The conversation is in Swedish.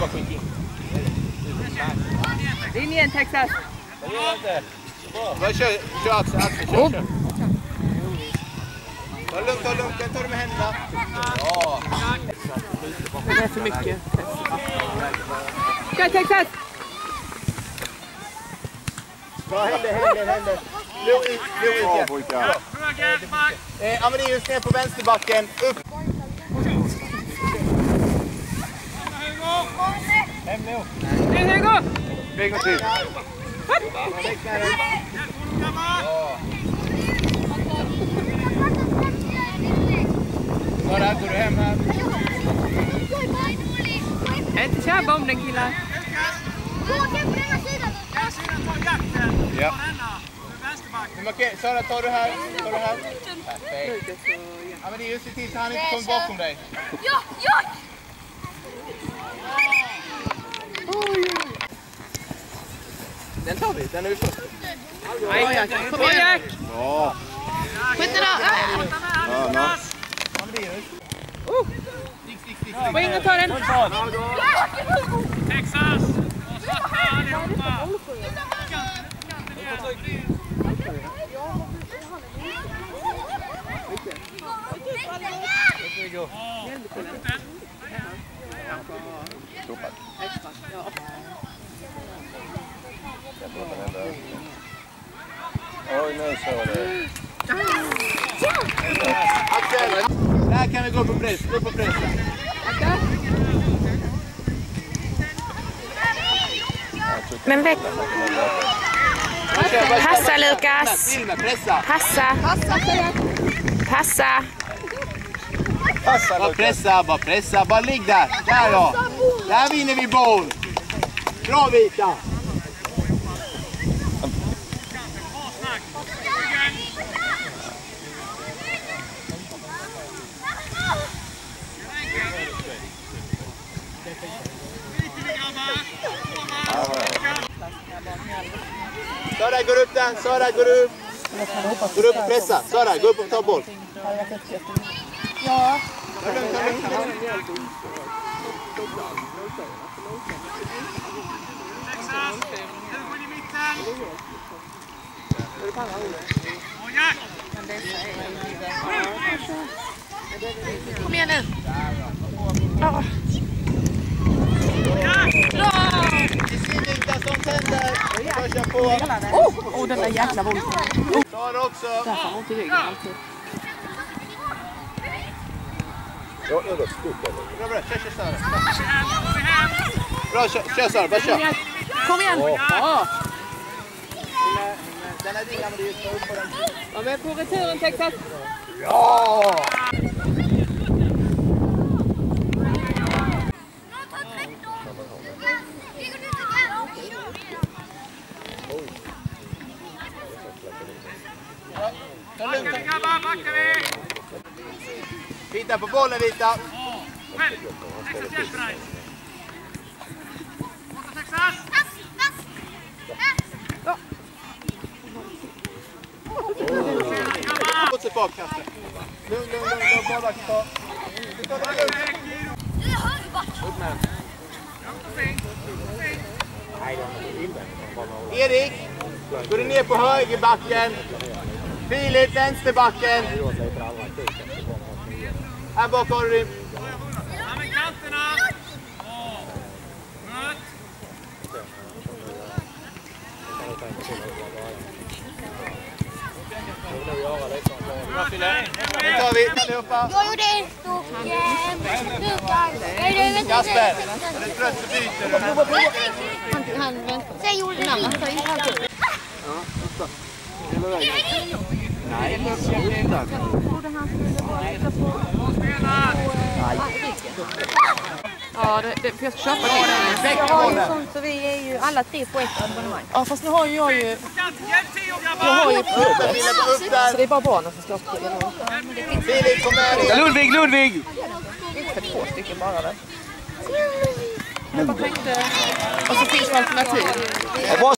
In igen Texas. Kör Axel, kör. Ta lugnt, den tar du med händerna. Ja. Det är för mycket. Kör Texas! Bra, händer. Lugnt. Amadeus ner på vänsterbacken. Upp. Nu Hugo! Väg till. Sara, går du hem här? Inte köra om den killar. Ja. Sara, tar du här? Perfekt. Amadeus, se till så han inte kommer bakom dig. Ja! Den tar vi, den är vi först. Kom igen Jack! Ja. Skjut då! Amadeus. Stick. Gå in och ta den. Texas! Och svarta allihopa! Oj, nu så det. Axel, där kan vi gå på press. Men väck. Passa Lukas. Passa. Bara pressa. Bara ligg där. Där då. Där vinner vi boll. Bra Vita. Sara, går upp den. Sara, går upp. Går upp och pressa. Sara, gå upp och ta boll. Ja. Texas! Hugo in i mitten! Och Jack! Kom igen nu. Den där jäkla volten. Sara också. Där får hon till ryggen alltid. Ja, det var stort. Bra, kör Sara. Bra, kör Sara, bara kör. Kom igen! Ja! Den är din, Amadeus, ta upp på den. Ja, men på returen Texas. Ja! Grabbar, backar vi! Vita på bollen, Vita. Själv! Texas hjälper dig! Borta Texas! Gå tillbaka, Kasse. Lugn. Bara ta. Erik, går du ner på högerbacken. Filip, vänsterbacken. Här bak har du. Med kanterna! Rött! Bra Fille. Nu tar vi allihopa. Jag gjorde en stor Lukas. Kasper, är du trött så byter du. Han sen gjorde den andra. Nej, Ja, för jag ska köpa det. Jag har ju sånt så vi är ju alla tre på ett abonnemang. Ja, fast nu har ju jag ju... Hjälp till grabbar! Jag har ju plugget. Så det är bara barnen som ska ha plugget. Filip, kom med. Ludvig! För 2 stycken bara där. Jag bara tänkte... Och så finns det alternativ.